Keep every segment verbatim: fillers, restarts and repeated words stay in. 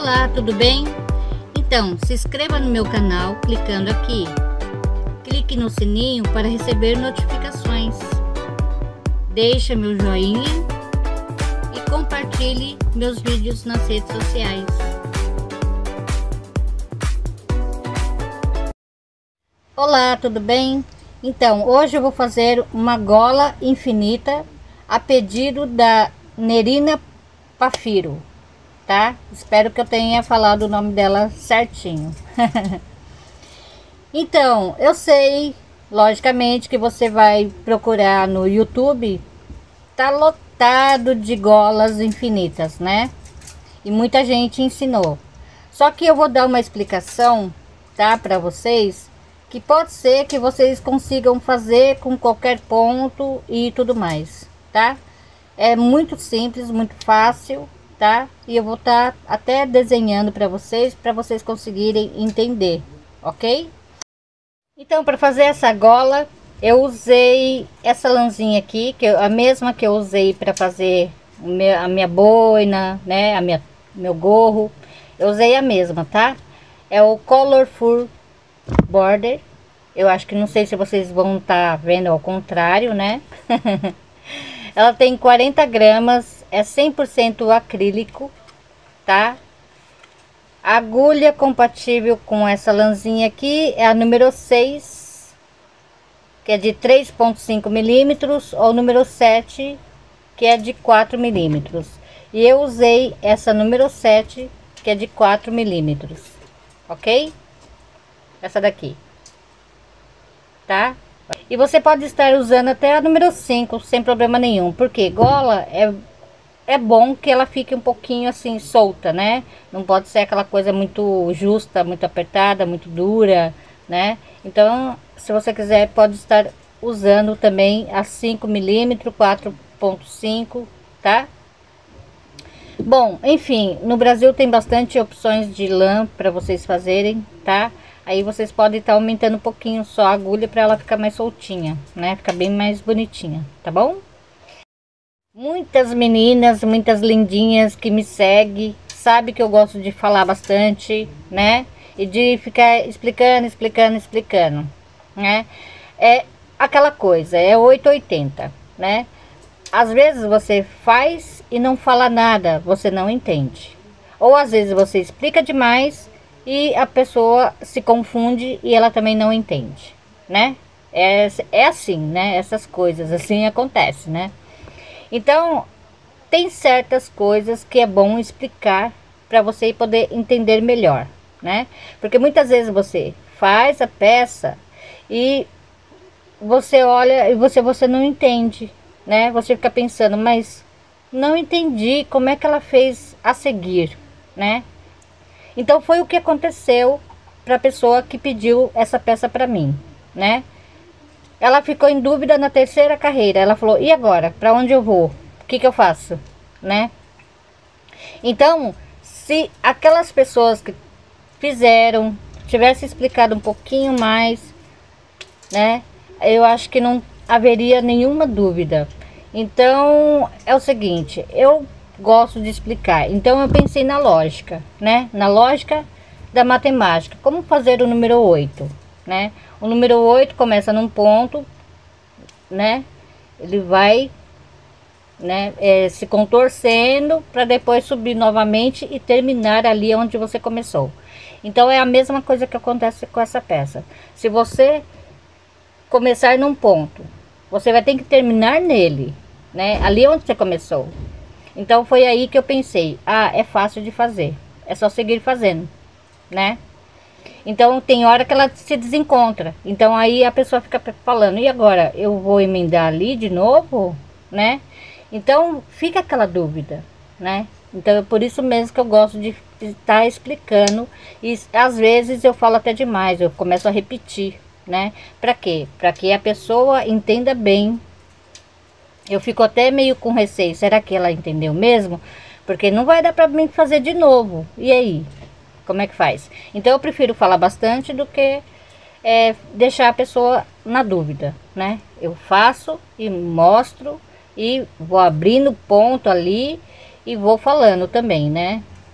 Olá, tudo bem? Então, se inscreva no meu canal clicando aqui. Clique no sininho para receber notificações. Deixe meu joinha e compartilhe meus vídeos nas redes sociais. Olá, tudo bem? Então, hoje eu vou fazer uma gola infinita a pedido da Nerina Pafiro, tá? Espero que eu tenha falado o nome dela certinho. Então, eu sei, logicamente, que você vai procurar no YouTube, tá lotado de golas infinitas, né? E muita gente ensinou. Só que eu vou dar uma explicação, tá, para vocês, que pode ser que vocês consigam fazer com qualquer ponto e tudo mais, tá? É muito simples, muito fácil, tá? E eu vou estar tá até desenhando para vocês, para vocês conseguirem entender, ok? Então, para fazer essa gola, eu usei essa lãzinha aqui, que eu, a mesma que eu usei para fazer o meu, a minha boina, né? A minha, meu gorro, eu usei a mesma, tá? É o Colorful Border. Eu acho que não sei se vocês vão estar tá vendo ao contrário, né? Ela tem quarenta gramas, é cem por cento acrílico, tá? A agulha compatível com essa lãzinha aqui é a número seis, que é de três ponto cinco milímetros, ou número sete, que é de quatro milímetros. E eu usei essa número sete, que é de quatro milímetros, ok? Essa daqui, tá? E você pode estar usando até a número cinco sem problema nenhum, porque gola é, é bom que ela fique um pouquinho assim solta, né? Não pode ser aquela coisa muito justa, muito apertada, muito dura, né? Então, se você quiser, pode estar usando também a cinco milímetros, quatro ponto cinco, tá? Bom, enfim, no Brasil tem bastante opções de lã para vocês fazerem, tá? Aí vocês podem estar aumentando um pouquinho só a agulha para ela ficar mais soltinha, né? Ficar bem mais bonitinha, tá bom? Muitas meninas, muitas lindinhas que me seguem, sabe que eu gosto de falar bastante, né? E de ficar explicando, explicando, explicando, né? É aquela coisa, é oito ou oitenta, né? Às vezes você faz e não fala nada, você não entende. Ou às vezes você explica demais e a pessoa se confunde e ela também não entende, né? É, é assim, né? Essas coisas assim acontecem, né? Então, tem certas coisas que é bom explicar para você poder entender melhor, né? Porque muitas vezes você faz a peça e você olha e você, você não entende, né? Você fica pensando, mas não entendi como é que ela fez a seguir, né? Então foi o que aconteceu para a pessoa que pediu essa peça para mim, né? Ela ficou em dúvida na terceira carreira. Ela falou: e agora? Para onde eu vou? O que que eu faço, né? Então, se aquelas pessoas que fizeram tivesse explicado um pouquinho mais, né? Eu acho que não haveria nenhuma dúvida. Então, é o seguinte, eu gosto de explicar, então eu pensei na lógica, né? Na lógica da matemática, como fazer o número oito, né? O número oito começa num ponto, né? Ele vai, né, é, se contorcendo para depois subir novamente e terminar ali onde você começou. Então é a mesma coisa que acontece com essa peça. Se você começar num ponto, você vai ter que terminar nele, né? Ali onde você começou. Então foi aí que eu pensei, ah, é fácil de fazer, é só seguir fazendo, né? Então tem hora que ela se desencontra, então aí a pessoa fica falando, e agora eu vou emendar ali de novo, né? Então fica aquela dúvida, né? Então é por isso mesmo que eu gosto de estar explicando, e às vezes eu falo até demais, eu começo a repetir, né? Para quê? Para que a pessoa entenda bem. Eu fico até meio com receio, será que ela entendeu mesmo? Porque não vai dar para mim fazer de novo, e aí? Como é que faz? Então eu prefiro falar bastante do que é, deixar a pessoa na dúvida, né? Eu faço e mostro e vou abrindo ponto ali e vou falando também, né?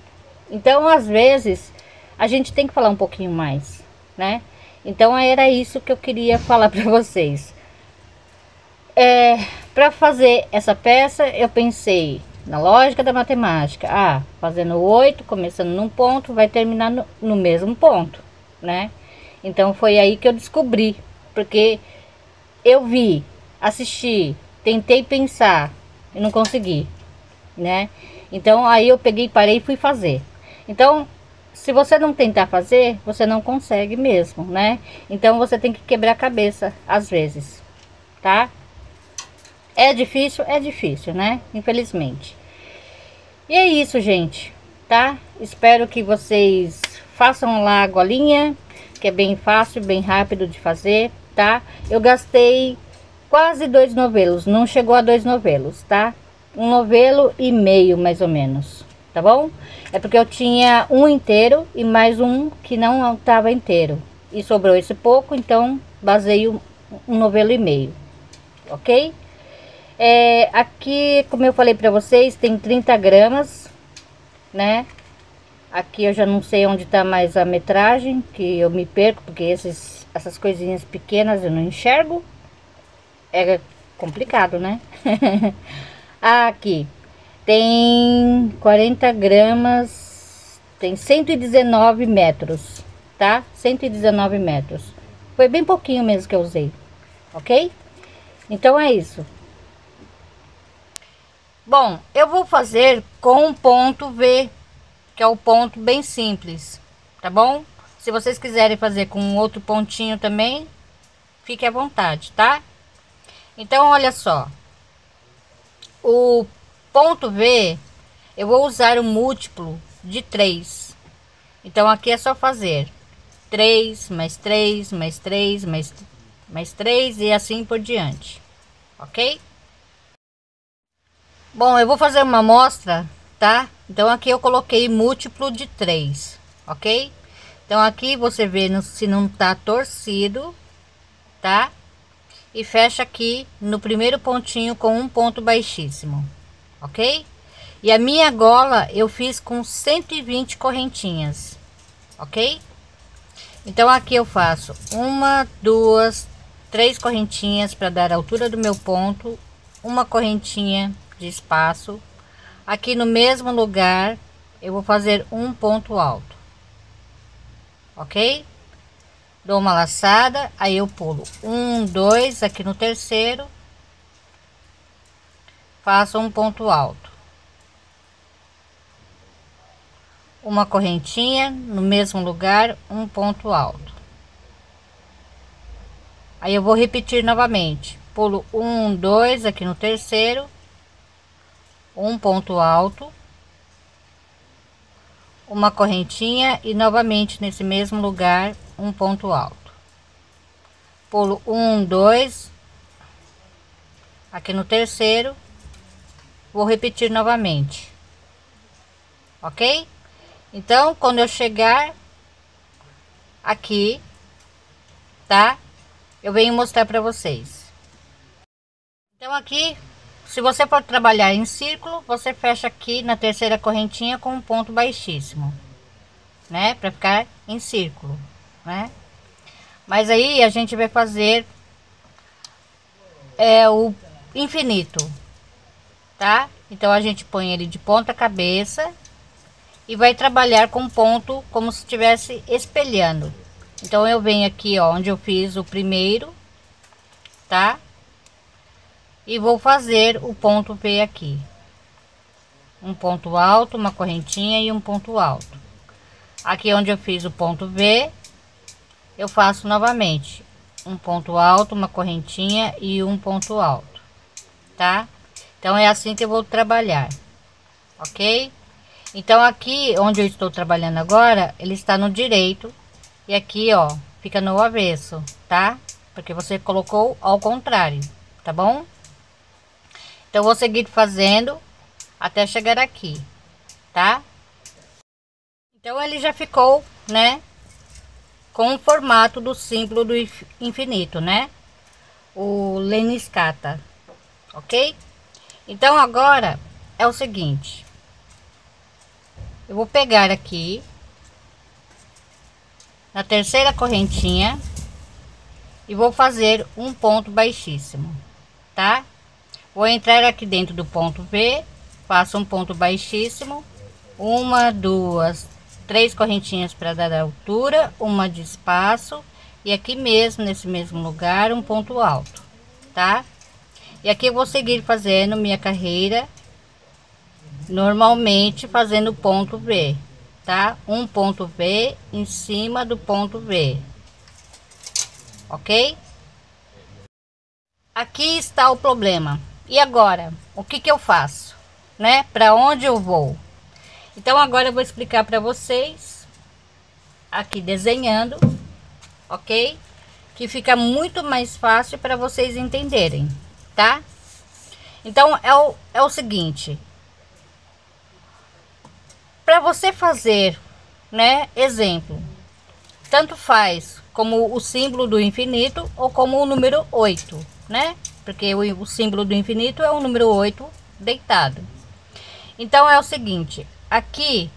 Então, às vezes, a gente tem que falar um pouquinho mais, né? Então, era isso que eu queria falar para vocês. É, para fazer essa peça, eu pensei na lógica da matemática. Ah, fazendo oito, começando num ponto, vai terminar no, no mesmo ponto, né? Então, foi aí que eu descobri, porque eu vi, assisti, tentei pensar e não consegui, né? Então, aí eu peguei, parei e fui fazer. Então, se você não tentar fazer, você não consegue mesmo, né? Então, você tem que quebrar a cabeça às vezes, tá? É difícil? É difícil, né? Infelizmente. E é isso, gente, tá? Espero que vocês façam lá a golinha, que é bem fácil, bem rápido de fazer, tá? Eu gastei quase dois novelos, não chegou a dois novelos, tá? Um novelo e meio, mais ou menos, tá bom? É porque eu tinha um inteiro e mais um que não estava inteiro. E sobrou esse pouco, então baseio um novelo e meio, ok? É, aqui, como eu falei para vocês, tem trinta gramas, né? Aqui eu já não sei onde tá mais a metragem, que eu me perco, porque esses, essas coisinhas pequenas eu não enxergo. É complicado, né? Aqui tem quarenta gramas, tem cento e dezenove metros, tá? cento e dezenove metros. Foi bem pouquinho mesmo que eu usei, ok? Então é isso. Bom, eu vou fazer com um ponto V, que é o ponto bem simples, tá bom? Se vocês quiserem fazer com outro pontinho também, fique à vontade, tá? Então, olha só. O ponto V, eu vou usar o múltiplo de três. Então, aqui é só fazer três, mais três, mais três, mais, mais três e assim por diante, ok? Bom, eu vou fazer uma amostra, tá? Então aqui eu coloquei múltiplo de três, ok? Então aqui você vê no, se não tá torcido, tá? E fecha aqui no primeiro pontinho com um ponto baixíssimo, ok? E a minha gola eu fiz com cento e vinte correntinhas, ok? Então aqui eu faço uma, duas, três correntinhas para dar a altura do meu ponto, uma correntinha de espaço. Aqui no mesmo lugar eu vou fazer um ponto alto, ok? Dou uma laçada, aí eu pulo um, dois, aqui no terceiro faço um ponto alto, uma correntinha no mesmo lugar, um ponto alto. Aí eu vou repetir novamente, pulo um, dois, aqui no terceiro, um ponto alto, uma correntinha e novamente nesse mesmo lugar um ponto alto, pulo um, dois, aqui no terceiro, vou repetir novamente, ok? Então quando eu chegar aqui, tá, eu venho mostrar para vocês. Então aqui, se você for trabalhar em círculo, você fecha aqui na terceira correntinha com um ponto baixíssimo, né? Para ficar em círculo, né? Mas aí a gente vai fazer é o infinito, tá? Então a gente põe ele de ponta cabeça e vai trabalhar com ponto como se estivesse espelhando. Então eu venho aqui, ó, onde eu fiz o primeiro, tá? E vou fazer o ponto V aqui, um ponto alto, uma correntinha e um ponto alto. Aqui onde eu fiz o ponto V, eu faço novamente um ponto alto, uma correntinha e um ponto alto, tá? Então é assim que eu vou trabalhar, ok? Então aqui onde eu estou trabalhando agora, ele está no direito e aqui, ó, fica no avesso, tá? Porque você colocou ao contrário, tá bom? Então vou seguir fazendo até chegar aqui, tá? Então ele já ficou, né, com o formato do símbolo do infinito, né? O Lemniscata, ok? Então agora é o seguinte, eu vou pegar aqui na terceira correntinha e vou fazer um ponto baixíssimo, tá? Vou entrar aqui dentro do ponto V, faço um ponto baixíssimo, uma, duas, três correntinhas para dar altura, uma de espaço, e aqui mesmo, nesse mesmo lugar, um ponto alto, tá? E aqui eu vou seguir fazendo minha carreira normalmente, fazendo ponto V, tá? Um ponto V em cima do ponto V, ok? Aqui está o problema. E agora, o que que eu faço, né? Para onde eu vou? Então agora eu vou explicar para vocês aqui desenhando, ok? Que fica muito mais fácil para vocês entenderem, tá? Então é o, é o seguinte, para você fazer, né, exemplo, tanto faz como o símbolo do infinito ou como o número oito, né? Porque o, o símbolo do infinito é o número oito deitado. Então é o seguinte, aqui,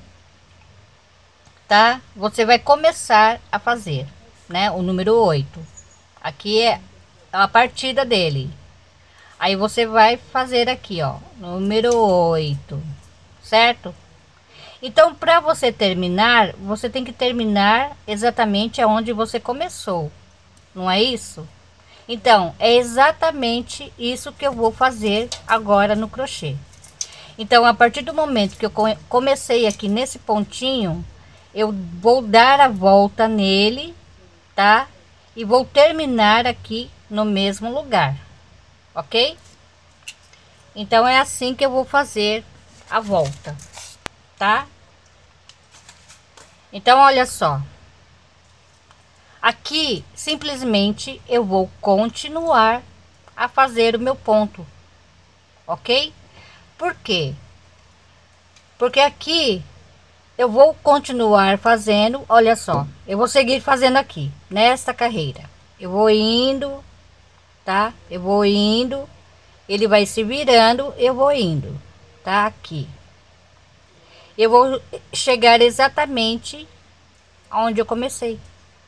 tá? Você vai começar a fazer, né, o número oito. Aqui é a partida dele. Aí você vai fazer aqui, ó, número oito, certo? Então, para você terminar, você tem que terminar exatamente aonde você começou, não é isso? Então, é exatamente isso que eu vou fazer agora no crochê. Então, a partir do momento que eu comecei aqui nesse pontinho, eu vou dar a volta nele, tá? E vou terminar aqui no mesmo lugar, ok? Então, é assim que eu vou fazer a volta, tá? Então, olha só. Aqui, simplesmente, eu vou continuar a fazer o meu ponto, ok? Por quê? Porque aqui eu vou continuar fazendo, olha só, eu vou seguir fazendo aqui, nesta carreira. Eu vou indo, tá? Eu vou indo, ele vai se virando, eu vou indo, tá? Aqui. Eu vou chegar exatamente onde eu comecei.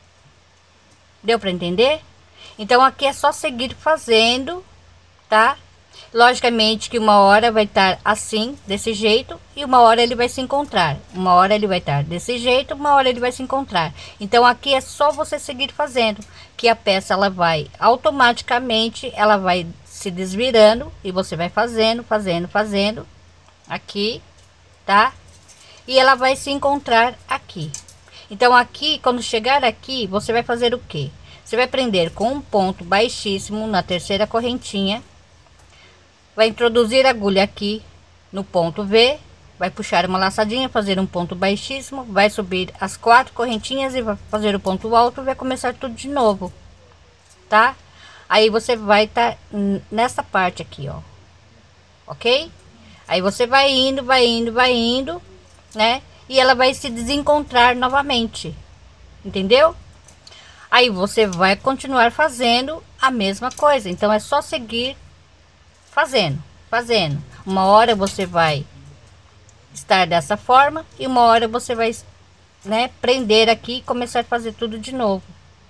Deu para entender? Então aqui é só seguir fazendo, tá? Logicamente que uma hora vai estar assim, desse jeito, e uma hora ele vai se encontrar. Uma hora ele vai estar desse jeito, uma hora ele vai se encontrar. Então aqui é só você seguir fazendo, que a peça ela vai automaticamente, ela vai se desvirando e você vai fazendo, fazendo, fazendo aqui, tá? E ela vai se encontrar aqui. Então aqui, quando chegar aqui, você vai fazer o quê? Você vai prender com um ponto baixíssimo na terceira correntinha, vai introduzir a agulha aqui no ponto V, vai puxar uma laçadinha, fazer um ponto baixíssimo, vai subir as quatro correntinhas e vai fazer o ponto alto, vai começar tudo de novo, tá? Aí você vai estar tá nessa parte aqui, ó, ok? Aí você vai indo, vai indo, vai indo, né? E ela vai se desencontrar novamente, entendeu? Aí você vai continuar fazendo a mesma coisa, então é só seguir fazendo, fazendo. Uma hora você vai estar dessa forma e uma hora você vai, né, prender aqui e começar a fazer tudo de novo.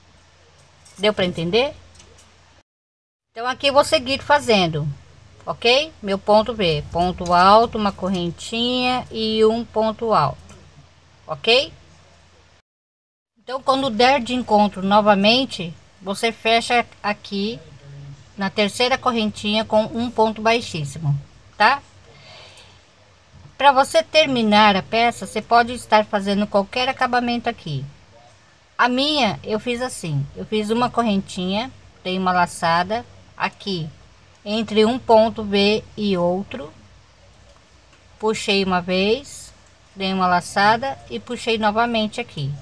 Deu para entender? Então aqui eu vou seguir fazendo, ok? Meu ponto V, ponto alto, uma correntinha e um ponto alto, ok? Então quando der de encontro novamente, você fecha aqui na terceira correntinha com um ponto baixíssimo, tá? Para você terminar a peça, você pode estar fazendo qualquer acabamento aqui. A minha, eu fiz assim, eu fiz uma correntinha, dei uma laçada aqui, entre um ponto V e outro, puxei uma vez, dei uma laçada e puxei novamente aqui.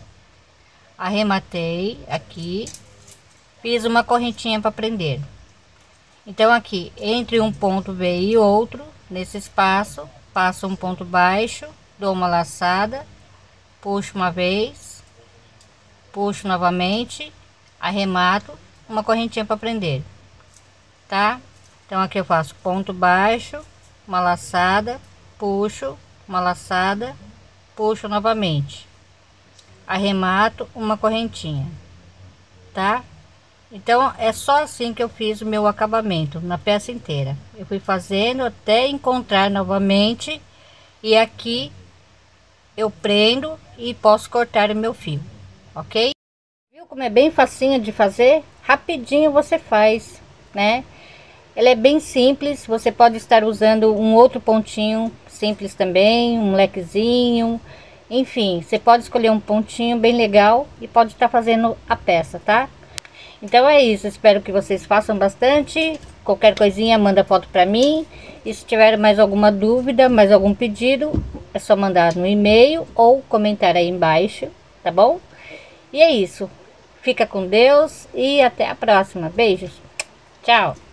Arrematei aqui, fiz uma correntinha para prender. Então aqui entre um ponto V e outro, nesse espaço, passo um ponto baixo, dou uma laçada, puxo uma vez, puxo novamente, arremato, uma correntinha para prender, tá? Então aqui eu faço ponto baixo, uma laçada, puxo, uma laçada, puxo novamente, arremato uma correntinha, tá? Então é só assim que eu fiz o meu acabamento na peça inteira. Eu fui fazendo até encontrar novamente, e aqui eu prendo e posso cortar o meu fio, ok? Viu como é bem facinho de fazer? Rapidinho você faz, né? Ela é bem simples. Você pode estar usando um outro pontinho simples também, um lequezinho, enfim, você pode escolher um pontinho bem legal e pode estar fazendo a peça, tá? Então é isso, espero que vocês façam bastante. Qualquer coisinha manda foto para mim, e se tiver mais alguma dúvida, mais algum pedido, é só mandar no e-mail ou comentar aí embaixo, tá bom? E é isso, fica com Deus e até a próxima. Beijos, tchau.